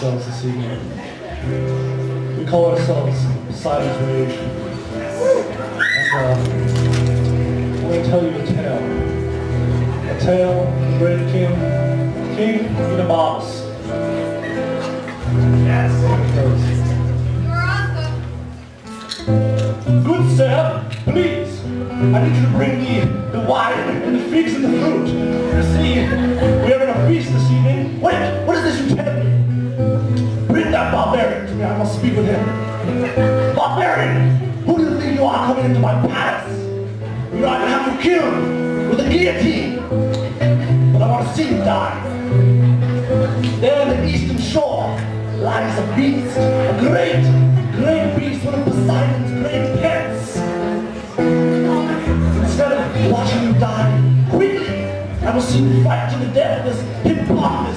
ourselves this evening. We call ourselves Poseidon's Rage. And I'm going to tell you a tale. A tale of the great King Eudamatus. Yes. Good sir, please. I need you to bring me the wine and the figs and the fruit. You see, we're having a feast this evening. Wait, what is this you tell me? Bring that barbarian to me, I must speak with him. Barbarian, who do you think you are coming into my palace? You know I can have you killed with a guillotine. But I want to see you die. There on the eastern shore lies a beast, a great beast, one of Poseidon's great pets. Instead of watching you die quickly, I will see you fight to the death this hippopotamus.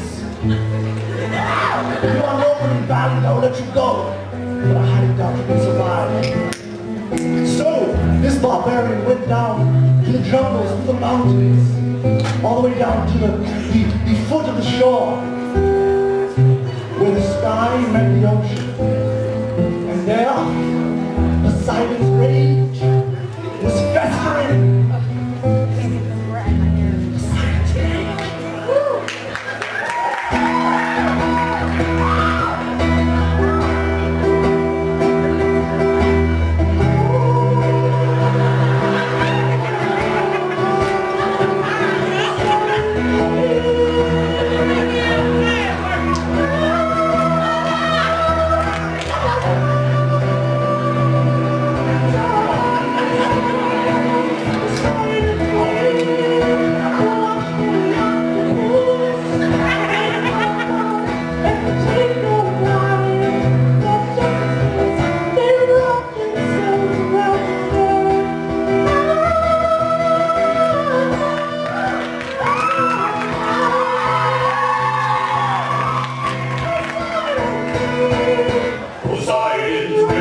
If you are noble and valiant, I will let you go, but I highly doubt you can survive. So, this barbarian went down to the jungles, to the mountains, all the way down to the foot of the shore, where the sky met the ocean. And there, Poseidon's rage was festering. Poseidon's rage. Poseidon's